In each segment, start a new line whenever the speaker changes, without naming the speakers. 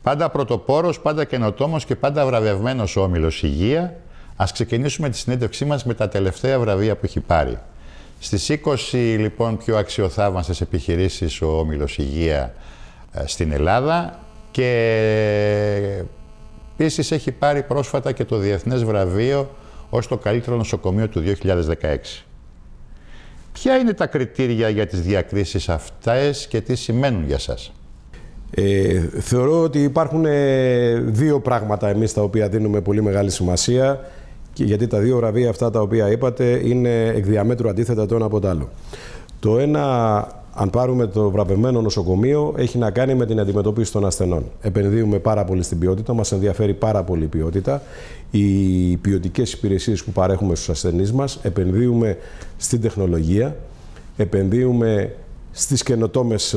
Πάντα πρωτοπόρος, πάντα καινοτόμος και πάντα βραβευμένος ο Όμιλος Υγεία. Ας ξεκινήσουμε τη συνέντευξή μας με τα τελευταία βραβεία που έχει πάρει. Στις 20 λοιπόν πιο αξιοθαύμαστες επιχειρήσεις ο Όμιλος Υγεία στην Ελλάδα και επίσης έχει πάρει πρόσφατα και το Διεθνές Βραβείο ως το καλύτερο νοσοκομείο του 2016. Ποια είναι τα κριτήρια για τις διακρίσεις αυτές και τι σημαίνουν για σας?
Θεωρώ ότι υπάρχουν δύο πράγματα εμείς τα οποία δίνουμε πολύ μεγάλη σημασία, και γιατί τα δύο βραβεία αυτά τα οποία είπατε είναι εκ διαμέτρου αντίθετα το ένα από το άλλο. Το ένα, αν πάρουμε το βραβευμένο νοσοκομείο, έχει να κάνει με την αντιμετώπιση των ασθενών. Επενδύουμε πάρα πολύ στην ποιότητα, μας ενδιαφέρει πάρα πολύ η ποιότητα. Οι ποιοτικές υπηρεσίες που παρέχουμε στους ασθενείς μας, επενδύουμε στην τεχνολογία, επενδύουμε στις καινοτόμες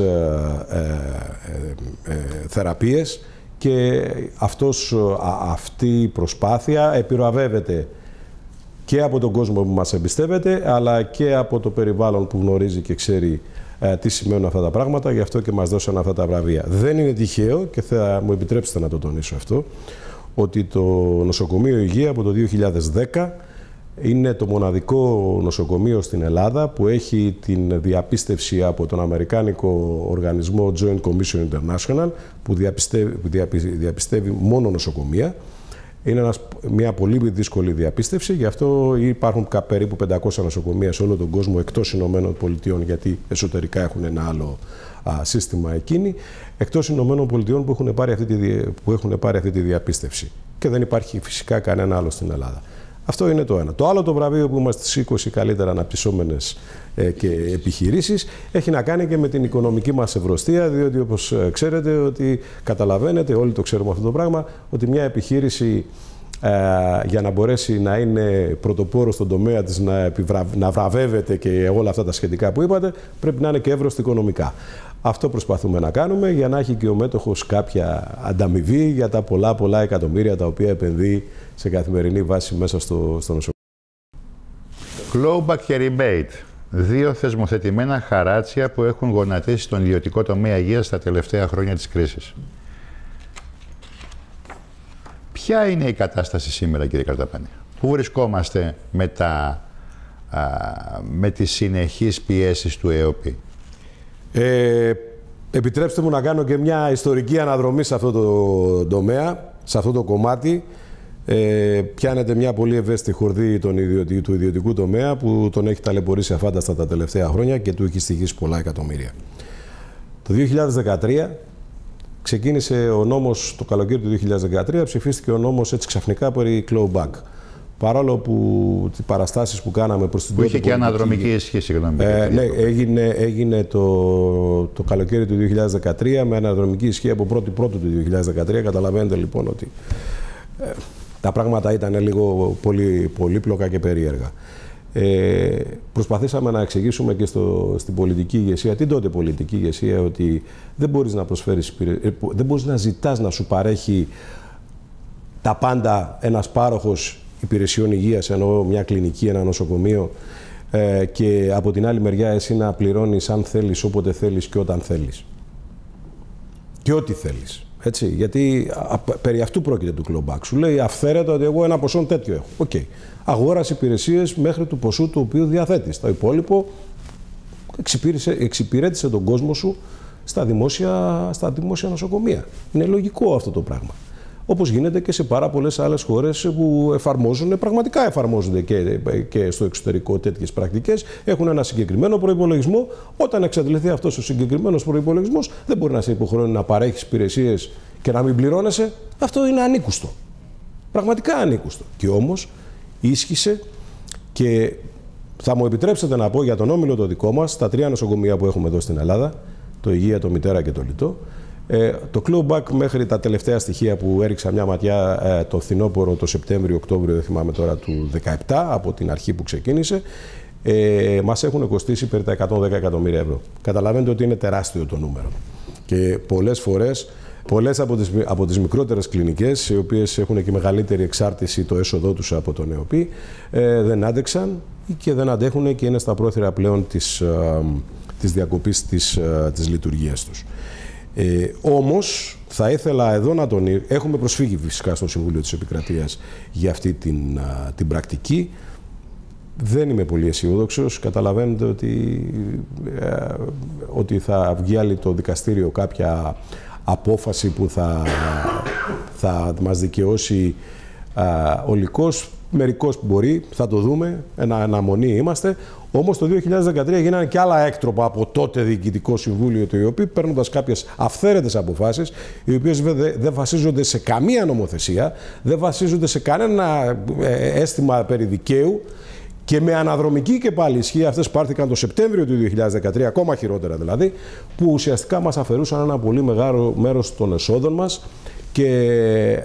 θεραπείες και αυτή η προσπάθεια επιβραβεύεται και από τον κόσμο που μας εμπιστεύεται, αλλά και από το περιβάλλον που γνωρίζει και ξέρει τι σημαίνουν αυτά τα πράγματα, γι' αυτό και μας δώσαν αυτά τα βραβεία. Δεν είναι τυχαίο, και θα μου επιτρέψετε να το τονίσω αυτό, ότι το Νοσοκομείο Υγεία από το 2010 είναι το μοναδικό νοσοκομείο στην Ελλάδα που έχει την διαπίστευση από τον αμερικάνικο οργανισμό Joint Commission International, που διαπιστεύει μόνο νοσοκομεία. Είναι μια πολύ δύσκολη διαπίστευση, γι' αυτό υπάρχουν περίπου 500 νοσοκομεία σε όλο τον κόσμο, εκτός Ηνωμένων Πολιτειών, γιατί εσωτερικά έχουν ένα άλλο σύστημα εκείνοι, εκτός Ηνωμένων Πολιτειών που έχουν πάρει αυτή τη διαπίστευση. Και δεν υπάρχει φυσικά κανένα άλλο στην Ελλάδα. Αυτό είναι το ένα. Το άλλο το βραβείο που είμαστε στις 20 καλύτερα αναπτυσσόμενες και επιχειρήσεις έχει να κάνει και με την οικονομική μας ευρωστία, διότι όπως ξέρετε, ότι καταλαβαίνετε, όλοι το ξέρουμε αυτό το πράγμα, ότι μια επιχείρηση για να μπορέσει να είναι πρωτοπόρο στον τομέα της, να βραβεύεται και όλα αυτά τα σχετικά που είπατε, πρέπει να είναι και εύρωστη οικονομικά. Αυτό προσπαθούμε να κάνουμε για να έχει και ο μέτοχος κάποια ανταμοιβή για τα πολλά εκατομμύρια τα οποία επενδύει σε καθημερινή βάση μέσα στο νοσοκομείο.
Clawback και rebate. Δύο θεσμοθετημένα χαράτσια που έχουν γονατίσει τον ιδιωτικό τομέα υγείας στα τελευταία χρόνια της κρίσης. Ποια είναι η κατάσταση σήμερα, κύριε Καρταπάνη? Πού βρισκόμαστε με τις συνεχείς πιέσεις του ΕΟΠΗ?
Επιτρέψτε μου να κάνω και μια ιστορική αναδρομή σε αυτό το τομέα, σε αυτό το κομμάτι. Πιάνεται μια πολύ ευαίσθητη χορδή του ιδιωτικού τομέα που τον έχει ταλαιπωρήσει αφάνταστα τα τελευταία χρόνια και του έχει στοιχήσει πολλά εκατομμύρια. Το 2013 ξεκίνησε ο νόμος, το καλοκαίρι του 2013 ψηφίστηκε ο νόμος έτσι ξαφνικά περί clawback. Παρόλο που τις παραστάσεις που κάναμε προς την
που είχε και αναδρομική ισχύ, συγγνώμη.
Ναι, έγινε το καλοκαίρι του 2013 με αναδρομική ισχύ από 1η του 2013. Καταλαβαίνετε λοιπόν ότι τα πράγματα ήταν λίγο πολύ πολύπλοκα και περίεργα. Προσπαθήσαμε να εξηγήσουμε και στην πολιτική ηγεσία, την τότε πολιτική ηγεσία, ότι δεν μπορείς να προσφέρεις, δεν μπορείς να ζητάς να σου παρέχει τα πάντα ένας πάροχος υπηρεσιών υγείας, εννοώ μια κλινική, ένα νοσοκομείο, και από την άλλη μεριά εσύ να πληρώνεις αν θέλεις, όποτε θέλεις και όταν θέλεις. Και ό,τι θέλεις. Έτσι, γιατί περί αυτού πρόκειται του clawback. Σου λέει αυθαίρετα ότι εγώ ένα ποσό τέτοιο έχω. Οκ. Αγόρασε υπηρεσίες μέχρι του ποσού του οποίου διαθέτεις. Το υπόλοιπο εξυπηρέτησε τον κόσμο σου στα δημόσια νοσοκομεία. Είναι λογικό αυτό το πράγμα. Όπως γίνεται και σε πάρα πολλές άλλες χώρες που πραγματικά εφαρμόζονται και στο εξωτερικό τέτοιες πρακτικές. Έχουν ένα συγκεκριμένο προϋπολογισμό. Όταν εξαντληθεί αυτός ο συγκεκριμένος προϋπολογισμός, δεν μπορεί να σε υποχρεώνει να παρέχεις υπηρεσίες και να μην πληρώνεσαι. Αυτό είναι ανήκουστο. Πραγματικά ανήκουστο. Και όμως ίσχυσε, και θα μου επιτρέψετε να πω για τον Όμιλο το δικό μας, τα 3 νοσοκομεία που έχουμε εδώ στην Ελλάδα, το Υγεία, το Μητέρα και το Λιτό. Το clawback μέχρι τα τελευταία στοιχεία που έριξα μια ματιά το φθινόπωρο, το Σεπτέμβριο-Οκτώβριο, δεν θυμάμαι τώρα, του 2017, από την αρχή που ξεκίνησε, μας έχουν κοστίσει περί τα 110 εκατομμύρια ευρώ. Καταλαβαίνετε ότι είναι τεράστιο το νούμερο. Και πολλές φορές, από τις μικρότερες κλινικές, οι οποίες έχουν και μεγαλύτερη εξάρτηση το έσοδό τους από τον ΕΟΠΗ, δεν άντεξαν και δεν αντέχουν και είναι στα πρόθυρα πλέον της διακοπής της λειτουργίας τους. Όμως, θα ήθελα εδώ να τονίσω, έχουμε προσφύγει φυσικά στο Συμβούλιο της Επικρατείας για αυτή την πρακτική. Δεν είμαι πολύ αισιόδοξος. Καταλαβαίνετε ότι θα βγει άλλη το δικαστήριο κάποια απόφαση που θα μας δικαιώσει ολικός. Μερικώς μπορεί, θα το δούμε, αναμονή είμαστε. Όμως το 2013 γίνανε και άλλα έκτροπα από τότε Διοικητικό Συμβούλιο του ΕΟΠΗ, παίρνοντας κάποιες αυθαίρετες αποφάσεις, οι οποίες δεν βασίζονται σε καμία νομοθεσία, δεν βασίζονται σε κανένα αίσθημα περί δικαίου και με αναδρομική και πάλι ισχύ αυτές πάρθηκαν το Σεπτέμβριο του 2013, ακόμα χειρότερα δηλαδή, που ουσιαστικά μας αφαιρούσαν ένα πολύ μεγάλο μέρος των εσόδων μας και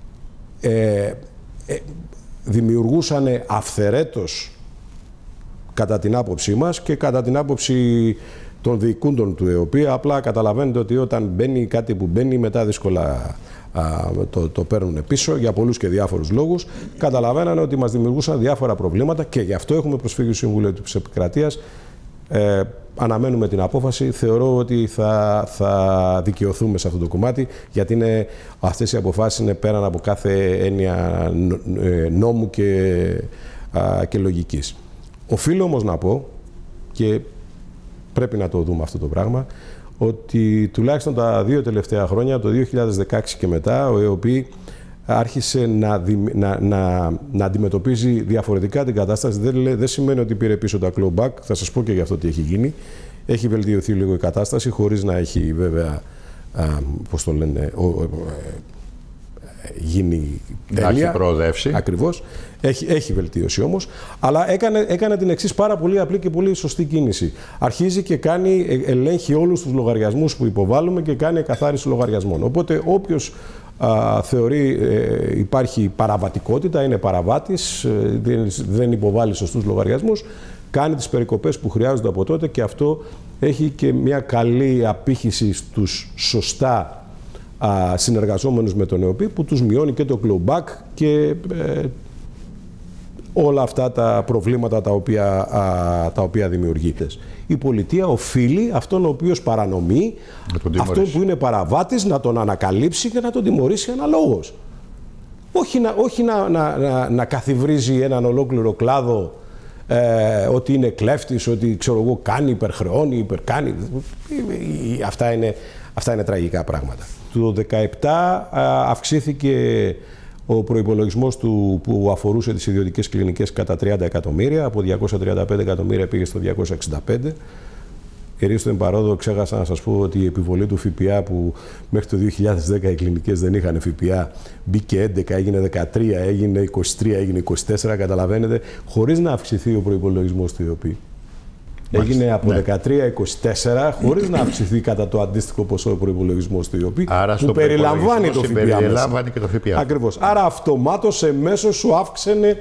δημιουργούσαν αυθαιρέτως, κατά την άποψή μας και κατά την άποψη των διοικούντων του ΕΟΠΗ, απλά καταλαβαίνετε ότι όταν μπαίνει κάτι που μπαίνει, μετά δύσκολα το παίρνουν πίσω για πολλούς και διάφορους λόγους. Καταλαβαίνανε ότι μας δημιουργούσαν διάφορα προβλήματα και γι' αυτό έχουμε προσφύγει στο Συμβούλιο της Επικρατείας. Αναμένουμε την απόφαση. Θεωρώ ότι θα δικαιωθούμε σε αυτό το κομμάτι, γιατί αυτές οι αποφάσεις είναι πέραν από κάθε έννοια νόμου και λογικής. Οφείλω όμως να πω, και πρέπει να το δούμε αυτό το πράγμα, ότι τουλάχιστον τα 2 τελευταία χρόνια, το 2016 και μετά, ο ΕΟΠΗ άρχισε να αντιμετωπίζει διαφορετικά την κατάσταση. Δεν σημαίνει ότι πήρε πίσω τα clawback. Θα σας πω και για αυτό τι έχει γίνει. Έχει βελτιωθεί λίγο η κατάσταση, χωρίς να έχει βέβαια, πώς το λένε, γίνει τέλεια.
Έχει προοδεύσει.
Ακριβώς. Έχει βελτίωση όμως. Αλλά έκανε την εξής πάρα πολύ απλή και πολύ σωστή κίνηση. Αρχίζει και ελέγχει όλους τους λογαριασμούς που υποβάλλουμε και κάνει εκαθάριση λογαριασμών. Οπότε όποιος θεωρεί υπάρχει παραβατικότητα, είναι παραβάτης, δεν υποβάλλει σωστούς λογαριασμούς, κάνει τις περικοπές που χρειάζονται από τότε, και αυτό έχει και μια καλή απήχηση στους σωστά συνεργαζόμενους με τον ΕΟΠΗ, που τους μειώνει και το clawback και όλα αυτά τα προβλήματα τα οποία δημιουργείται. Η πολιτεία οφείλει αυτόν ο οποίος παρανομεί, αυτόν που είναι παραβάτης, να τον ανακαλύψει και να τον τιμωρήσει αναλόγως. Όχι να καθιβρίζει έναν ολόκληρο κλάδο ότι είναι κλέφτης, ότι ξέρω εγώ κάνει, υπερχρεώνει, υπερκάνει. Αυτά είναι τραγικά πράγματα. Το 2017 αυξήθηκε ο προϋπολογισμός του που αφορούσε τις ιδιωτικές κλινικές κατά 30 εκατομμύρια, από 235 εκατομμύρια πήγε στο 265. Ερίστο εν παρόδο, ξέχασα να σας πω ότι η επιβολή του ΦΠΑ, που μέχρι το 2010 οι κλινικές δεν είχαν ΦΠΑ, μπήκε 11, έγινε 13, έγινε 23, έγινε 24, καταλαβαίνετε, χωρίς να αυξηθεί ο προϋπολογισμός του ΕΟΠΗ. Έγινε από 13-24, χωρίς να αυξηθεί κατά το αντίστοιχο ποσό ο προϋπολογισμός του ΕΟΠΗ, που περιλαμβάνει το ΦΠΑ. Ακριβώς. Άρα αυτομάτως εμέσως σου αύξανε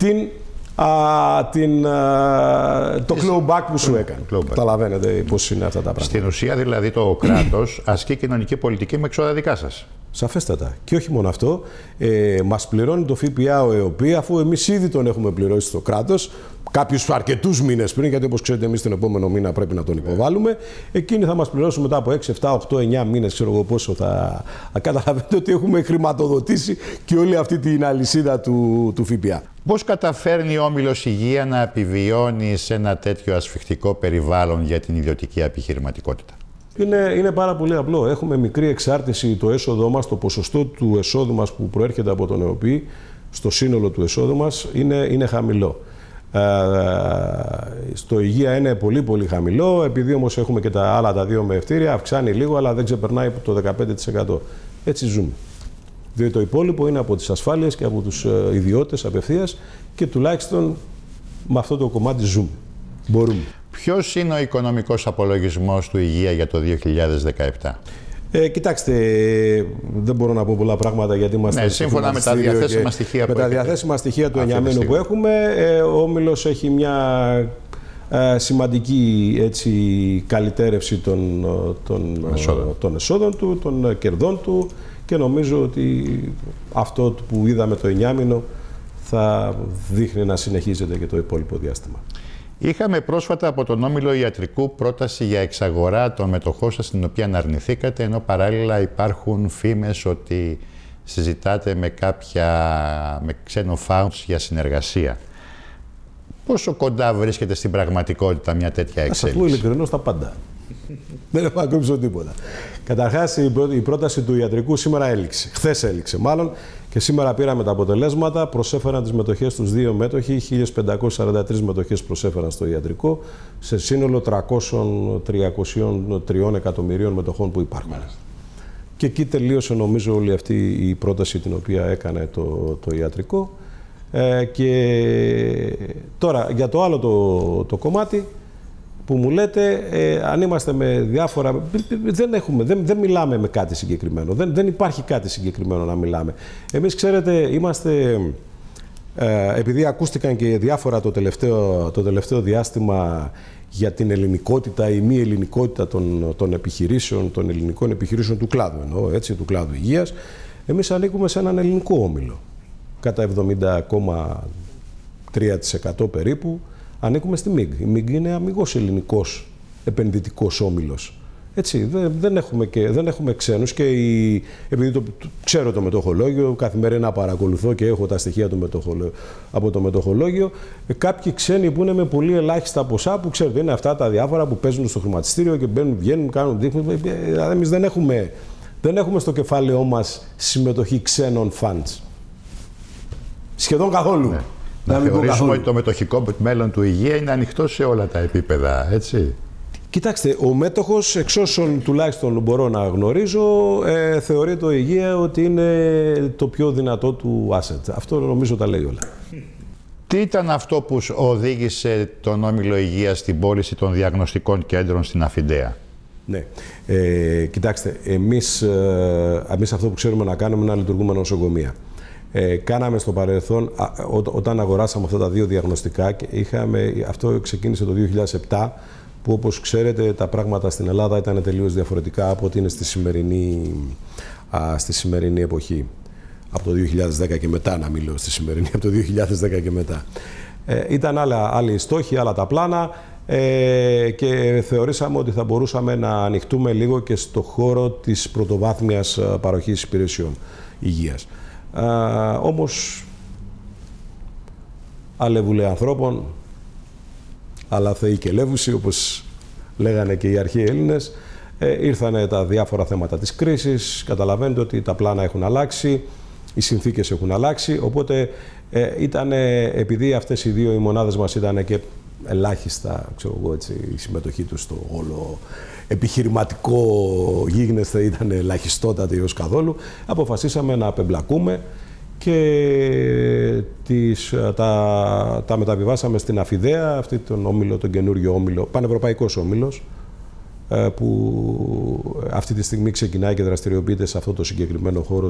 το clawback που σου έκανε. Καταλαβαίνετε πώς είναι αυτά τα πράγματα.
Στην ουσία δηλαδή το κράτος ασκεί κοινωνική πολιτική με εξόδα δικά σας.
Σαφέστατα. Και όχι μόνο αυτό, μας πληρώνει το ΦΠΑ ο ΕΟΠΗ, αφού εμείς ήδη τον έχουμε πληρώσει στο κράτος κάποιους αρκετούς μήνες πριν, γιατί όπως ξέρετε εμείς τον επόμενο μήνα πρέπει να τον υποβάλουμε. Εκείνοι θα μας πληρώσουν μετά από 6, 7, 8, 9 μήνες, ξέρω εγώ πόσο θα καταλαβαίνετε ότι έχουμε χρηματοδοτήσει και όλη αυτή την αλυσίδα του ΦΠΑ.
Πώς καταφέρνει ο Όμιλος Υγεία να επιβιώνει σε ένα τέτοιο ασφιχτικό περιβάλλον για την ιδιωτική επιχειρηματικότητα?
Είναι πάρα πολύ απλό. Έχουμε μικρή εξάρτηση το έσοδό μας, το ποσοστό του εσόδου μας που προέρχεται από τον ΕΟΠΗ στο σύνολο του εσόδου μας είναι χαμηλό. Στο υγεία είναι πολύ πολύ χαμηλό, επειδή όμως έχουμε και τα άλλα τα δύο μεευτήρια, αυξάνει λίγο, αλλά δεν ξεπερνάει το 15%. Έτσι ζούμε. Διότι το υπόλοιπο είναι από τις ασφάλειες και από τους ιδιώτες απευθείας, και τουλάχιστον με αυτό το κομμάτι ζούμε. Μπορούμε.
Ποιος είναι ο οικονομικός απολογισμός του υγεία για το 2017?
Κοιτάξτε, δεν μπορώ να πω πολλά πράγματα, γιατί είμαστε
σύμφωνα με τα διαθέσιμα στοιχεία
με τα διαθέσιμα στοιχεία του ενιαμένου που έχουμε. Ο Όμιλος έχει μια σημαντική καλυτέρευση των εσόδων του, των κερδών του, και νομίζω ότι αυτό που είδαμε το ενιάμινο θα δείχνει να συνεχίζεται και το υπόλοιπο διάστημα.
Είχαμε πρόσφατα από τον Όμιλο Ιατρικού πρόταση για εξαγορά των μετοχών σας, την οποία αρνηθήκατε, ενώ παράλληλα υπάρχουν φήμες ότι συζητάτε με ξένο φάουντς για συνεργασία. Πόσο κοντά βρίσκεται στην πραγματικότητα μια τέτοια εξέλιξη?
Θα σας πω ειλικρινώς τα πάντα. Δεν έχω ακούσω τίποτα. Καταρχάς, η πρόταση του Ιατρικού σήμερα έληξε. Χθες έληξε μάλλον, και σήμερα πήραμε τα αποτελέσματα. Προσέφεραν τις μετοχές τους δύο μέτοχοι. 1.543 μετοχές προσέφεραν στο Ιατρικό, σε σύνολο 303 εκατομμυρίων μετοχών που υπάρχουν. Και εκεί τελείωσε, νομίζω, όλη αυτή η πρόταση την οποία έκανε το Ιατρικό. Και τώρα, για το άλλο το κομμάτι που μου λέτε, αν είμαστε με διάφορα... Δεν μιλάμε με κάτι συγκεκριμένο. Δεν υπάρχει κάτι συγκεκριμένο να μιλάμε. Εμείς, ξέρετε, είμαστε... επειδή ακούστηκαν και διάφορα το τελευταίο διάστημα για την ελληνικότητα ή μη ελληνικότητα των επιχειρήσεων, των ελληνικών επιχειρήσεων του κλάδου, εννοώ, έτσι, του κλάδου υγείας, εμείς ανήκουμε σε έναν ελληνικό όμιλο. Κατά 70,3% περίπου ανήκουμε στη ΜΙΓ. Η ΜΙΓ είναι αμιγώς ελληνικός επενδυτικός όμιλος. Έτσι, δεν έχουμε ξένους, και επειδή ξέρω το μετοχολόγιο, καθημερινά παρακολουθώ και έχω τα στοιχεία από το μετοχολόγιο, κάποιοι ξένοι που είναι με πολύ ελάχιστα ποσά, που ξέρετε είναι αυτά τα διάφορα που παίζουν στο χρηματιστήριο και μπαίνουν, βγαίνουν, κάνουν, δείχνουν. Δηλαδή, εμείς δεν έχουμε στο κεφάλαιό μας συμμετοχή ξένων funds. Σχεδόν καθόλου. Ναι.
Να θεωρήσουμε ότι το μετοχικό μέλλον του Υγεία είναι ανοιχτό σε όλα τα επίπεδα, έτσι.
Κοιτάξτε, ο μέτοχος, εξ όσων τουλάχιστον μπορώ να γνωρίζω, θεωρεί το Υγεία ότι είναι το πιο δυνατό του asset. Αυτό νομίζω τα λέει όλα.
Τι ήταν αυτό που οδήγησε τον Όμιλο Υγείας στην πώληση των διαγνωστικών κέντρων στην Αφιντέα?
Ναι. Κοιτάξτε, εμείς αυτό που ξέρουμε να κάνουμε είναι να λειτουργούμε νοσοκομεία. Κάναμε στο παρελθόν, όταν αγοράσαμε αυτά τα δύο διαγνωστικά, αυτό ξεκίνησε το 2007, που όπως ξέρετε τα πράγματα στην Ελλάδα ήταν τελείως διαφορετικά από ό,τι είναι στη σημερινή εποχή. Από το 2010 και μετά, να μιλώ στη σημερινή, από το 2010 και μετά. Ήταν άλλοι στόχοι, άλλα τα πλάνα, και θεωρήσαμε ότι θα μπορούσαμε να ανοιχτούμε λίγο και στο χώρο της πρωτοβάθμιας παροχής υπηρεσιών υγείας. Όμως, αλεύουλε ανθρώπων, αλλά θεοί και λεύουσι, όπως λέγανε και οι αρχαίοι Έλληνες. Ήρθανε τα διάφορα θέματα της κρίσης, καταλαβαίνετε ότι τα πλάνα έχουν αλλάξει, οι συνθήκες έχουν αλλάξει, οπότε επειδή αυτές οι δύο οι μονάδες μας ήταν και ελάχιστα, ξέρω εγώ, έτσι, η συμμετοχή τους στο όλο επιχειρηματικό γίγνεσθε ήταν ελαχιστότατη ως καθόλου, αποφασίσαμε να απεμπλακούμε και τα μεταβιβάσαμε στην Αφιδέα, αυτή τον όμιλο, τον καινούριο όμιλο, πανευρωπαϊκός όμιλος, που αυτή τη στιγμή ξεκινάει και δραστηριοποιείται σε αυτό το συγκεκριμένο χώρο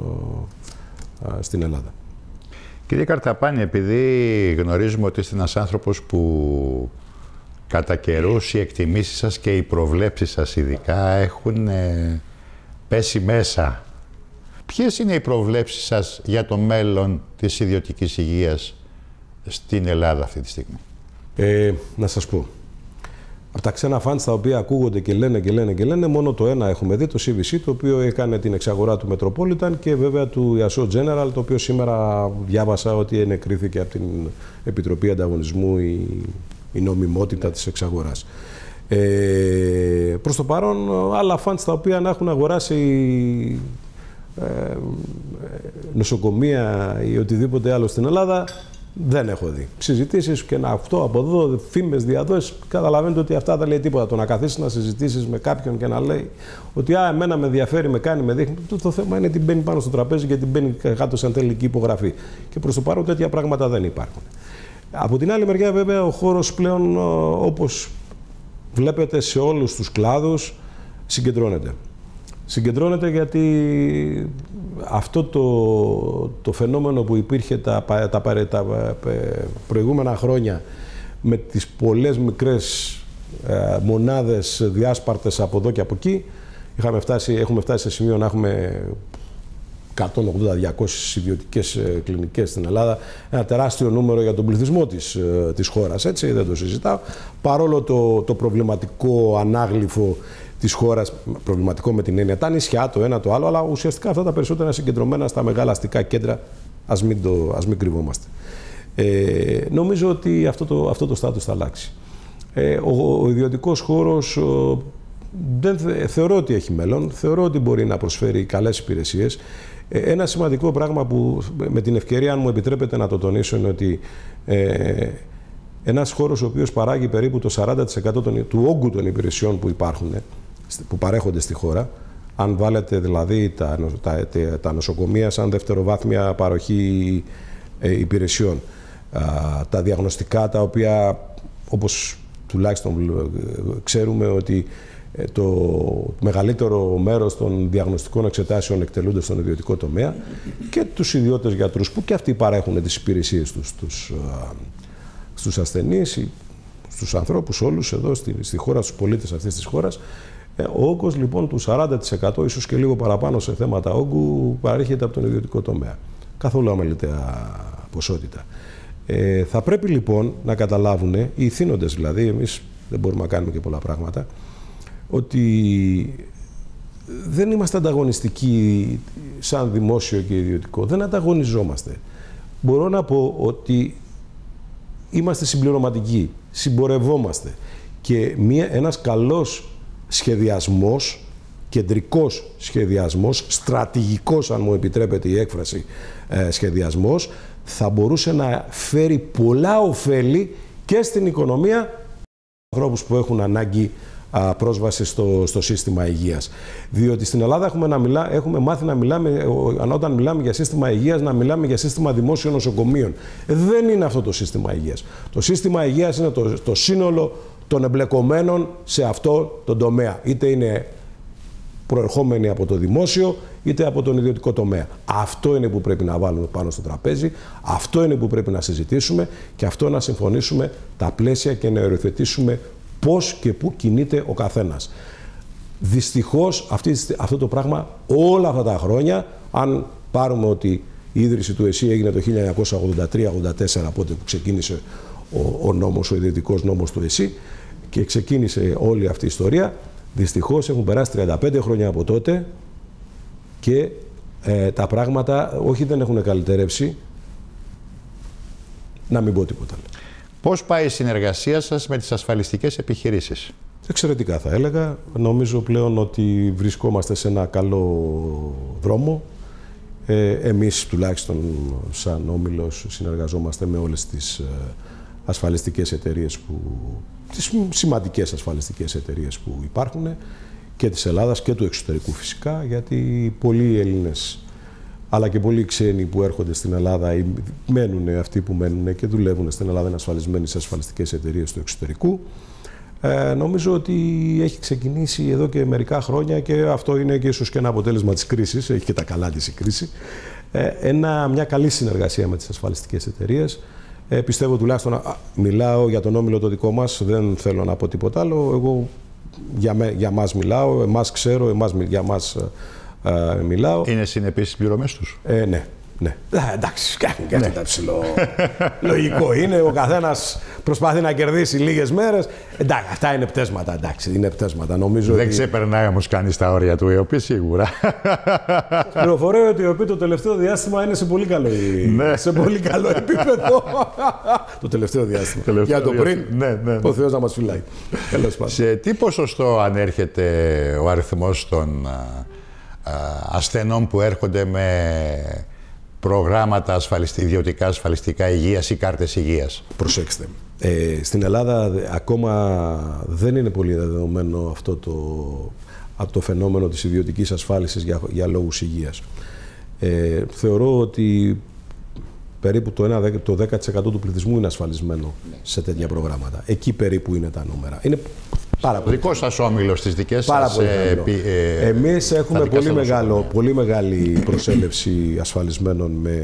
στην Ελλάδα.
Κύριε Καρταπάνη, επειδή γνωρίζουμε ότι είστε ένας άνθρωπος που κατά καιρούς οι εκτιμήσεις σας και οι προβλέψεις σας ειδικά έχουν πέσει μέσα, ποιες είναι οι προβλέψεις σας για το μέλλον της ιδιωτικής υγείας στην Ελλάδα αυτή τη στιγμή?
Να σας πω. Από τα ξένα φαντς τα οποία ακούγονται και λένε, μόνο το ένα έχουμε δει, το CVC, το οποίο έκανε την εξαγορά του Metropolitan, και βέβαια του Yasuo General, το οποίο σήμερα διάβασα ότι ενεκρίθηκε από την Επιτροπή Ανταγωνισμού η νομιμότητα της εξαγοράς. Προς το παρόν, άλλα φαντς τα οποία να έχουν αγοράσει νοσοκομεία ή οτιδήποτε άλλο στην Ελλάδα, δεν έχω δει. Συζητήσεις και αυτό από εδώ, φήμες, διαδόσεις, καταλαβαίνετε ότι αυτά δεν λέει τίποτα. Το να καθίσεις να συζητήσεις με κάποιον και να λέει ότι εμένα με ενδιαφέρει, με κάνει, με δείχνει, το θέμα είναι τι μπαίνει πάνω στο τραπέζι και τι μπαίνει κάτω σαν τελική υπογραφή. Και προς το παρόν τέτοια πράγματα δεν υπάρχουν. Από την άλλη μεριά, βέβαια, ο χώρος πλέον, όπως βλέπετε σε όλους τους κλάδους, συγκεντρώνεται. Συγκεντρώνεται γιατί αυτό το φαινόμενο που υπήρχε τα προηγούμενα χρόνια με τις πολλές μικρές μονάδες διάσπαρτες από εδώ και από εκεί, έχουμε φτάσει σε σημείο να έχουμε 180-200 ιδιωτικές κλινικές στην Ελλάδα, ένα τεράστιο νούμερο για τον πληθυσμό της χώρας, έτσι, δεν το συζητάω. Παρόλο το προβληματικό ανάγλυφο της χώρας, προβληματικό με την έννοια, τα νησιά, το ένα το άλλο, αλλά ουσιαστικά αυτά τα περισσότερα είναι συγκεντρωμένα στα μεγάλα αστικά κέντρα, ας μην κρυβόμαστε. Νομίζω ότι αυτό το στάτους θα αλλάξει. Ο ιδιωτικός χώρος θεωρώ ότι έχει μέλλον, θεωρώ ότι μπορεί να προσφέρει καλές υπηρεσίες. Ένα σημαντικό πράγμα που με την ευκαιρία, αν μου επιτρέπετε να το τονίσω, είναι ότι ένας χώρος ο οποίος παράγει περίπου το 40% του όγκου των υπηρεσιών που υπάρχουν, που παρέχονται στη χώρα, αν βάλετε δηλαδή τα νοσοκομεία σαν δευτεροβάθμια παροχή υπηρεσιών, τα διαγνωστικά, τα οποία όπως τουλάχιστον ξέρουμε ότι το μεγαλύτερο μέρος των διαγνωστικών εξετάσεων εκτελούνται στον ιδιωτικό τομέα, και τους ιδιώτες γιατρούς που και αυτοί παρέχουν τις υπηρεσίες τους στους ασθενείς, στους ανθρώπους όλους εδώ στη χώρα, στους πολίτες αυτής της χώρας. Ο όγκος λοιπόν του 40%, ίσως και λίγο παραπάνω σε θέματα όγκου, παρέχεται από τον ιδιωτικό τομέα. Καθόλου αμεληταία ποσότητα. Θα πρέπει λοιπόν να καταλάβουν οι ηθήνοντες, δηλαδή εμείς δεν μπορούμε να κάνουμε και πολλά πράγματα, ότι δεν είμαστε ανταγωνιστικοί σαν δημόσιο και ιδιωτικό. Δεν ανταγωνιζόμαστε. Μπορώ να πω ότι είμαστε συμπληρωματικοί, συμπορευόμαστε, και ένας καλός σχεδιασμός, κεντρικός σχεδιασμός, στρατηγικός, αν μου επιτρέπετε η έκφραση, σχεδιασμός, θα μπορούσε να φέρει πολλά ωφέλη και στην οικονομία, ανθρώπους που έχουν ανάγκη πρόσβαση στο σύστημα υγείας. Διότι στην Ελλάδα έχουμε μάθει να μιλάμε, όταν μιλάμε για σύστημα υγείας, να μιλάμε για σύστημα δημόσιων νοσοκομείων. Δεν είναι αυτό το σύστημα υγείας. Το σύστημα υγείας είναι το σύνολο των εμπλεκομένων σε αυτό το τομέα. Είτε είναι προερχόμενοι από το δημόσιο, είτε από τον ιδιωτικό τομέα. Αυτό είναι που πρέπει να βάλουμε πάνω στο τραπέζι, αυτό είναι που πρέπει να συζητήσουμε, και αυτό να συμφωνήσουμε τα πλαίσια και να οριοθετήσουμε πώς και πού κινείται ο καθένας. Δυστυχώς αυτό το πράγμα όλα αυτά τα χρόνια, αν πάρουμε ότι η ίδρυση του ΕΣΥ έγινε το 1983-84, από τότε που ξεκίνησε ο ιδιωτικός νόμος του ΕΣΥ και ξεκίνησε όλη αυτή η ιστορία, δυστυχώς έχουν περάσει 35 χρόνια από τότε και τα πράγματα όχι δεν έχουν καλυτερεύσει, να μην πω τίποτα.
Πώς πάει η συνεργασία σας με τις ασφαλιστικές επιχειρήσεις?
Εξαιρετικά θα έλεγα. Νομίζω πλέον ότι βρισκόμαστε σε ένα καλό δρόμο. Εμείς τουλάχιστον σαν Όμιλος συνεργαζόμαστε με όλες τις ασφαλιστικές εταιρείες, τις σημαντικές ασφαλιστικές εταιρείες που υπάρχουν, και της Ελλάδας και του εξωτερικού φυσικά, γιατί πολλοί Έλληνες αλλά και πολλοί ξένοι που έρχονται στην Ελλάδα ή μένουν, αυτοί που μένουν και δουλεύουν στην Ελλάδα, είναι ασφαλισμένοι σε ασφαλιστικές εταιρείες του εξωτερικού. Νομίζω ότι έχει ξεκινήσει εδώ και μερικά χρόνια, και αυτό είναι και ίσως και ένα αποτέλεσμα της κρίσης, έχει και τα καλά της η κρίση, μια καλή συνεργασία με τις ασφαλιστικές εταιρείες. Πιστεύω, τουλάχιστον μιλάω για τον Όμιλο το δικό μας, δεν θέλω να πω τίποτα άλλο. Εγώ για μας μιλάω, εμάς ξέρω, για μας μιλάω.
Είναι συνεπείς οι πληρωμές τους?
Ναι. Ναι. Εντάξει, κάτι τα ψηλό. Λογικό είναι. Ο καθένας προσπαθεί να κερδίσει λίγες μέρες. Εντάξει, αυτά είναι πτέσματα. Εντάξει, είναι πτέσματα. Νομίζω
δεν ξεπερνάει όμως κανείς τα όρια του ΕΟΠΗ, σίγουρα.
Πληροφορώ ότι ο ΕΟΠΗ το τελευταίο διάστημα είναι σε πολύ καλό, σε πολύ καλό επίπεδο. Το τελευταίο διάστημα. Για το πριν, ο Θεός να μας φυλάει.
Σε τι ποσοστό ανέρχεται ο αριθμός των ασθενών που έρχονται με προγράμματα ιδιωτικά ασφαλιστικά υγείας ή κάρτες υγείας?
Προσέξτε. Στην Ελλάδα ακόμα δεν είναι πολύ δεδομένο αυτό το φαινόμενο της ιδιωτικής ασφάλισης για λόγους υγείας. Θεωρώ ότι περίπου το 10% του πληθυσμού είναι ασφαλισμένο σε τέτοια προγράμματα. Εκεί περίπου είναι τα νούμερα. Είναι πάρα πολύ.
Δικό σας όμιλος, τις δικές σας
εμείς έχουμε πολύ μεγάλη προσέλευση ασφαλισμένων με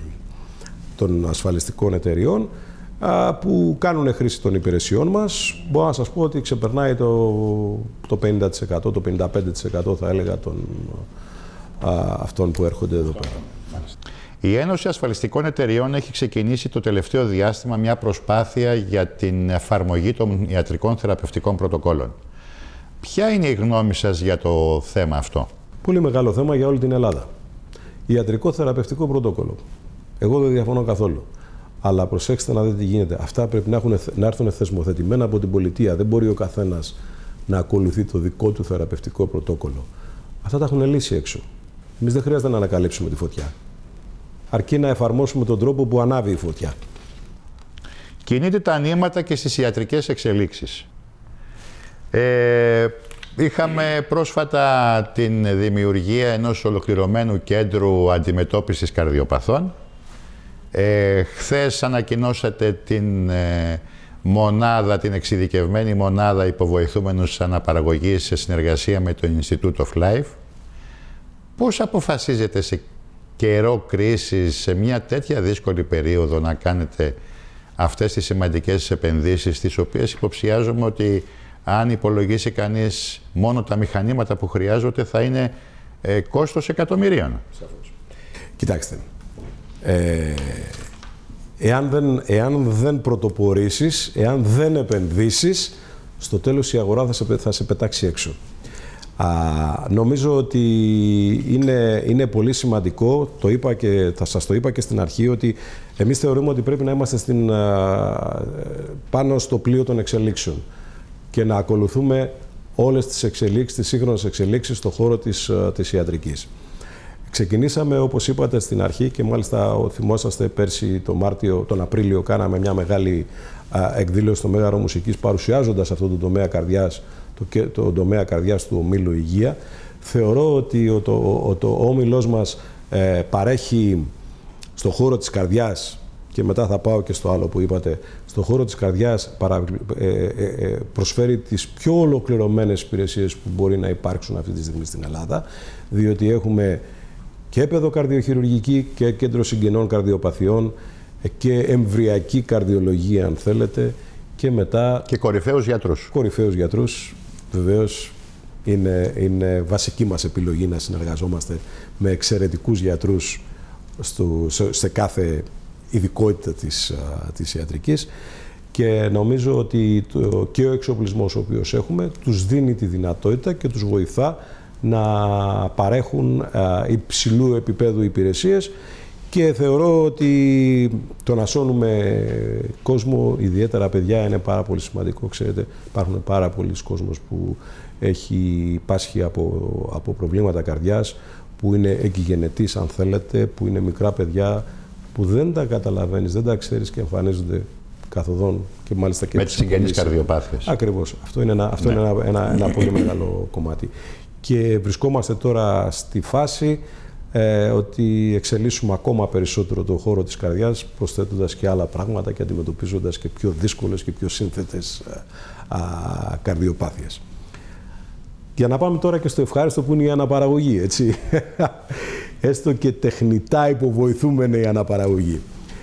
των ασφαλιστικών εταιριών που κάνουν χρήση των υπηρεσιών μας. Μπορώ να σας πω ότι ξεπερνάει το 50%, το 55% θα έλεγα αυτών που έρχονται εδώ πέρα.
Η Ένωση Ασφαλιστικών Εταιριών έχει ξεκινήσει το τελευταίο διάστημα μια προσπάθεια για την εφαρμογή των ιατρικών θεραπευτικών πρωτοκόλων. Ποια είναι η γνώμη σας για το θέμα αυτό?
Πολύ μεγάλο θέμα για όλη την Ελλάδα. Ιατρικό θεραπευτικό πρωτόκολλο. Εγώ δεν διαφωνώ καθόλου. Αλλά προσέξτε να δείτε τι γίνεται. Αυτά πρέπει να έρθουν θεσμοθετημένα από την πολιτεία. Δεν μπορεί ο καθένας να ακολουθεί το δικό του θεραπευτικό πρωτόκολλο. Αυτά τα έχουν λύσει έξω. Εμείς δεν χρειάζεται να ανακαλύψουμε τη φωτιά. Αρκεί να εφαρμόσουμε τον τρόπο που ανάβει η φωτιά.
Κινείται τα νήματα και στις ιατρικές εξελίξεις. Είχαμε πρόσφατα την δημιουργία ενός ολοκληρωμένου κέντρου αντιμετώπισης καρδιοπαθών. Χθες ανακοινώσατε την μονάδα, την εξειδικευμένη μονάδα υποβοηθούμενους αναπαραγωγής σε συνεργασία με το Institute of Life. Πώς αποφασίζετε σε καιρό κρίσης, σε μια τέτοια δύσκολη περίοδο, να κάνετε αυτές τις σημαντικές επενδύσεις, τις οποίες υποψιάζομαι ότι αν υπολογίσει κανείς μόνο τα μηχανήματα που χρειάζονται θα είναι κόστος εκατομμυρίων?
Κοιτάξτε, εάν δεν πρωτοπορήσεις, εάν δεν επενδύσεις, στο τέλος η αγορά θα σε πετάξει έξω. Νομίζω ότι είναι πολύ σημαντικό, θα σας το είπα και στην αρχή, ότι εμείς θεωρούμε ότι πρέπει να είμαστε πάνω στο πλοίο των εξελίξεων και να ακολουθούμε όλες τις εξελίξεις, τις σύγχρονες εξελίξεις στον χώρο της ιατρικής. Ξεκινήσαμε, όπως είπατε στην αρχή, και μάλιστα θυμόσαστε πέρσι τον Απρίλιο κάναμε μια μεγάλη εκδήλωση στο Μέγαρο Μουσικής παρουσιάζοντας αυτό το τομέα καρδιάς, το τομέα καρδιάς του ομίλου Υγεία. Θεωρώ ότι ο όμιλός μας παρέχει στον χώρο της καρδιάς, και μετά θα πάω και στο άλλο που είπατε, στον χώρο της καρδιάς προσφέρει τις πιο ολοκληρωμένες υπηρεσίες που μπορεί να υπάρξουν αυτή τη στιγμή στην Ελλάδα, διότι έχουμε και παιδοκαρδιοχειρουργική και κέντρο συγγενών καρδιοπαθειών και εμβρυακή καρδιολογία, αν θέλετε, και μετά...
Και κορυφαίους γιατρούς.
Κορυφαίους γιατρούς, βεβαίως. Είναι βασική μας επιλογή να συνεργαζόμαστε με εξαιρετικούς γιατρούς σε κάθε ειδικότητα της ιατρικής, και νομίζω ότι και ο εξοπλισμός ο οποίος έχουμε τους δίνει τη δυνατότητα και τους βοηθά να παρέχουν υψηλού επίπεδου υπηρεσίες, και θεωρώ ότι το να σώνουμε κόσμο, ιδιαίτερα παιδιά, είναι πάρα πολύ σημαντικό. Ξέρετε, υπάρχουν πάρα πολλοί κόσμος που έχει πάσχει από προβλήματα καρδιάς, που είναι εκγενετής, αν θέλετε, που είναι μικρά παιδιά, που δεν τα καταλαβαίνεις, δεν τα ξέρεις και εμφανίζονται καθοδόν, και μάλιστα και
με τις συγγενείς καρδιοπάθειες.
Ακριβώς. Αυτό είναι ένα πολύ μεγάλο κομμάτι. Και βρισκόμαστε τώρα στη φάση ότι εξελίσσουμε ακόμα περισσότερο το χώρο της καρδιάς, προσθέτοντας και άλλα πράγματα και αντιμετωπίζοντας και πιο δύσκολες και πιο σύνθετες καρδιοπάθειες. Για να πάμε τώρα και στο ευχάριστο που είναι η αναπαραγωγή, έτσι. Έστω και τεχνητά υποβοηθούμενη η αναπαραγωγή.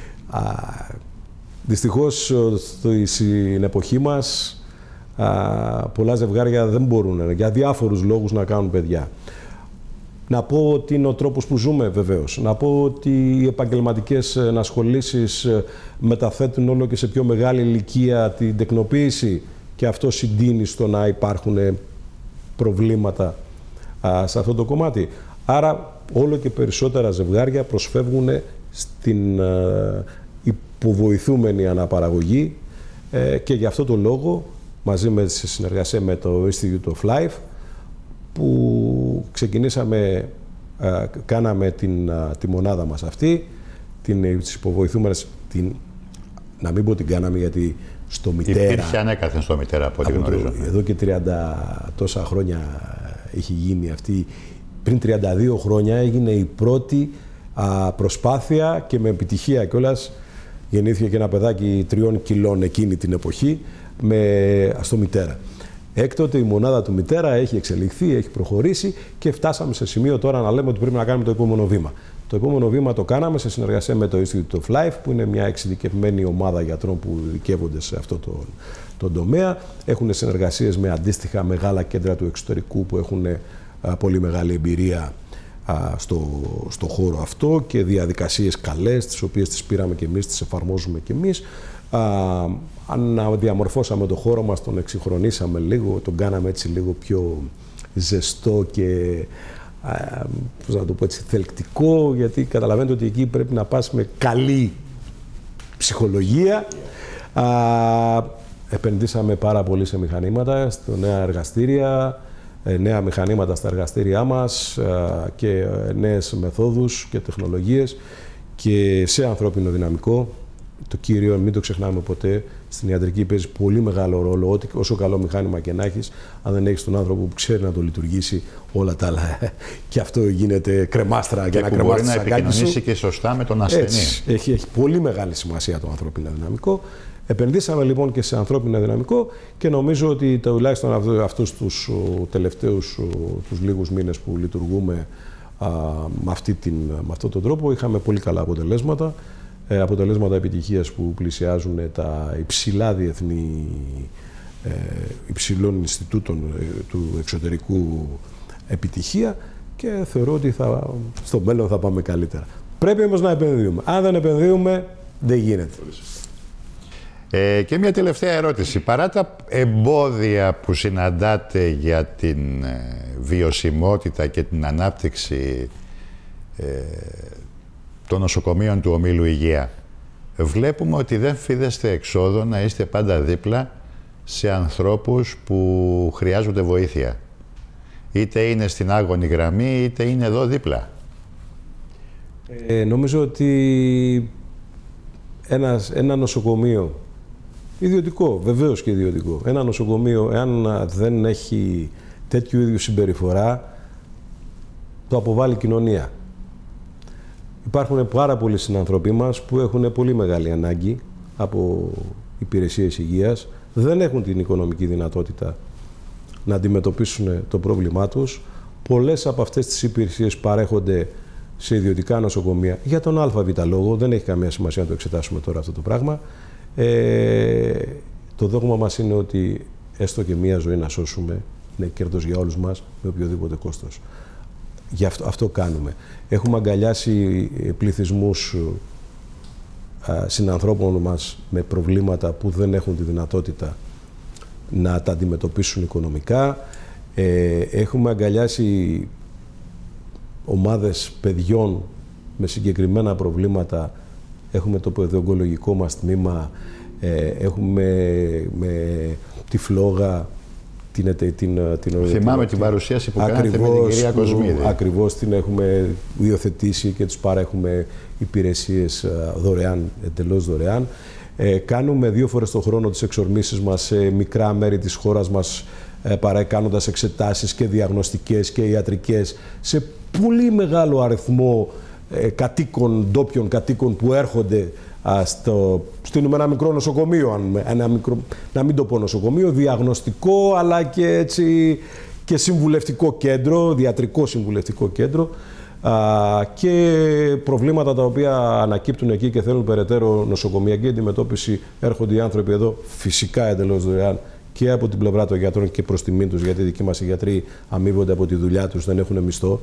Δυστυχώς στην εποχή μας πολλά ζευγάρια δεν μπορούν για διάφορους λόγους να κάνουν παιδιά. Να πω ότι είναι ο τρόπος που ζούμε, βεβαίως. Να πω ότι οι επαγγελματικές ενασχολήσεις μεταθέτουν όλο και σε πιο μεγάλη ηλικία την τεκνοποίηση, και αυτό συντείνει στο να υπάρχουν προβλήματα σε αυτό το κομμάτι. Άρα όλο και περισσότερα ζευγάρια προσφεύγουν στην υποβοηθούμενη αναπαραγωγή, και γι' αυτό το λόγο, μαζί με τη συνεργασία με το Institute of Life, που ξεκινήσαμε, κάναμε τη μονάδα μας αυτή, τις υποβοηθούμενες, να μην πω την κάναμε, γιατί στο Μητέρα...
Υπήρχε ανέκαθεν στο Μητέρα, από ό,τι γνωρίζω.
Εδώ και 30 τόσα χρόνια έχει γίνει αυτή. Πριν 32 χρόνια έγινε η πρώτη προσπάθεια, και με επιτυχία κιόλας. Γεννήθηκε και ένα παιδάκι 3 κιλών εκείνη την εποχή στο Μητέρα. Έκτοτε η μονάδα του Μητέρα έχει εξελιχθεί, έχει προχωρήσει, και φτάσαμε σε σημείο τώρα να λέμε ότι πρέπει να κάνουμε το επόμενο βήμα. Το επόμενο βήμα το κάναμε σε συνεργασία με το Institute of Life, που είναι μια εξειδικευμένη ομάδα γιατρών που ειδικεύονται σε αυτό το τομέα. Έχουν συνεργασίες με αντίστοιχα μεγάλα κέντρα του εξωτερικού που έχουν πολύ μεγάλη εμπειρία στο χώρο αυτό και διαδικασίες καλές, τις οποίες τις πήραμε και εμείς, τις εφαρμόζουμε και εμείς. Διαμορφώσαμε το χώρο μας, τον εξυγχρονίσαμε λίγο, τον κάναμε έτσι λίγο πιο ζεστό και πώς να το πω έτσι, θελκτικό, γιατί καταλαβαίνετε ότι εκεί πρέπει να πας με καλή ψυχολογία. Επενδύσαμε πάρα πολύ σε μηχανήματα, στο νέα εργαστήρια, νέα μηχανήματα στα εργαστήριά μας και νέες μεθόδους και τεχνολογίες και σε ανθρώπινο δυναμικό. Το κύριο, μην το ξεχνάμε ποτέ, στην ιατρική παίζει πολύ μεγάλο ρόλο. Όσο καλό μηχάνημα και να έχεις, αν δεν έχεις τον άνθρωπο που ξέρει να το λειτουργήσει, όλα τα άλλα. Και αυτό γίνεται κρεμάστρα για να κρεμάσει
να επικοινωνήσει και σωστά με τον ασθενή.
Έτσι, έχει πολύ μεγάλη σημασία το ανθρώπινο δυναμικό. Επενδύσαμε λοιπόν και σε ανθρώπινο δυναμικό και νομίζω ότι τουλάχιστον αυτούς τους τελευταίους τους λίγους μήνες που λειτουργούμε με αυτόν τον τρόπο είχαμε πολύ καλά αποτελέσματα. Αποτελέσματα επιτυχίας που πλησιάζουν τα υψηλά διεθνή υψηλών Ινστιτούτων του εξωτερικού επιτυχία και θεωρώ ότι στο μέλλον θα πάμε καλύτερα. Πρέπει όμως να επενδύουμε. Αν δεν επενδύουμε, δεν γίνεται.
Και μια τελευταία ερώτηση. Παρά τα εμπόδια που συναντάτε για την βιωσιμότητα και την ανάπτυξη των νοσοκομείων του Ομίλου Υγεία, βλέπουμε ότι δεν φίδεστε εξόδο να είστε πάντα δίπλα σε ανθρώπους που χρειάζονται βοήθεια. Είτε είναι στην άγωνη γραμμή, είτε είναι εδώ δίπλα.
Νομίζω ότι ένα νοσοκομείο, ιδιωτικό, βεβαίως και ιδιωτικό, ένα νοσοκομείο, εάν δεν έχει τέτοιου είδους συμπεριφορά, το αποβάλλει η κοινωνία. Υπάρχουν πάρα πολλοί συνανθρωποί μας που έχουν πολύ μεγάλη ανάγκη από υπηρεσίες υγείας, δεν έχουν την οικονομική δυνατότητα να αντιμετωπίσουν το πρόβλημά τους. Πολλές από αυτές τις υπηρεσίες παρέχονται σε ιδιωτικά νοσοκομεία για τον ΑΒ λόγο, δεν έχει καμία σημασία να το εξετάσουμε τώρα αυτό το πράγμα. Το δόγμα μας είναι ότι έστω και μία ζωή να σώσουμε είναι κέρδος για όλους μας με οποιοδήποτε κόστος. Γι' αυτό κάνουμε. Έχουμε αγκαλιάσει πληθυσμούς συνανθρώπων μας με προβλήματα που δεν έχουν τη δυνατότητα να τα αντιμετωπίσουν οικονομικά. Έχουμε αγκαλιάσει ομάδες παιδιών με συγκεκριμένα προβλήματα. Έχουμε το παιδοογκολογικό μας τμήμα, έχουμε με τη φλόγα,
θυμάμαι την παρουσίαση που κάνατε με την κυρία Κοσμίδη.
Ακριβώς την έχουμε υιοθετήσει και τους παρέχουμε υπηρεσίες δωρεάν, εντελώς δωρεάν. Κάνουμε 2 φορές το χρόνο τις εξορμήσεις μας σε μικρά μέρη της χώρας μας, κάνοντας εξετάσεις και διαγνωστικές και ιατρικές σε πολύ μεγάλο αριθμό κατοίκων, ντόπιων κατοίκων που έρχονται στην ένα μικρό νοσοκομείο, να μην το πω νοσοκομείο, διαγνωστικό αλλά και, έτσι, και συμβουλευτικό κέντρο, διατρικό συμβουλευτικό κέντρο και προβλήματα τα οποία ανακύπτουν εκεί και θέλουν περαιτέρω νοσοκομιακή αντιμετώπιση, έρχονται οι άνθρωποι εδώ φυσικά εντελώς δωρεάν και από την πλευρά των γιατρών και προς τιμήν τους, γιατί οι δικοί μας οι γιατροί αμείβονται από τη δουλειά τους, δεν έχουν μισθό.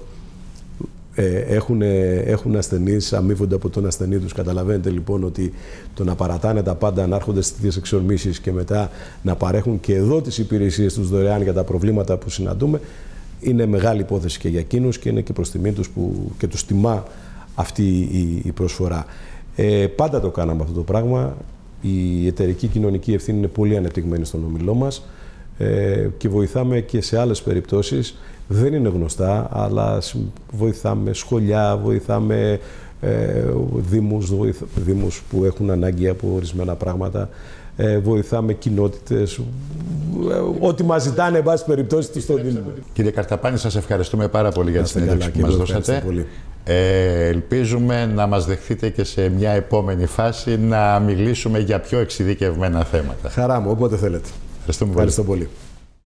Έχουν ασθενείς, αμείβονται από τον ασθενή τους. Καταλαβαίνετε λοιπόν ότι το να παρατάνε τα πάντα, να έρχονται στις εξορμήσεις και μετά να παρέχουν και εδώ τις υπηρεσίες τους δωρεάν για τα προβλήματα που συναντούμε, είναι μεγάλη υπόθεση και για εκείνους και είναι και προς τιμήν τους που και τους τιμά αυτή η προσφορά. Πάντα το κάναμε αυτό το πράγμα. Η εταιρική κοινωνική ευθύνη είναι πολύ ανεπτυγμένη στον όμιλό μας και βοηθάμε και σε άλλες περιπτώσεις. Δεν είναι γνωστά, αλλά βοηθάμε σχολιά, βοηθάμε δήμους που έχουν ανάγκη από ορισμένα πράγματα, βοηθάμε κοινότητες, ό,τι μας ζητάνε, εν πάση περιπτώσει, τους το δίνουμε.
Κύριε Καρταπάνη, σας ευχαριστούμε πάρα πολύ για τη συνέντευξη που μας δώσατε. Ελπίζουμε να μας δεχτείτε και σε μια επόμενη φάση να μιλήσουμε για πιο εξειδικευμένα θέματα.
Χαρά μου, όποτε θέλετε.
Ευχαριστώ πολύ.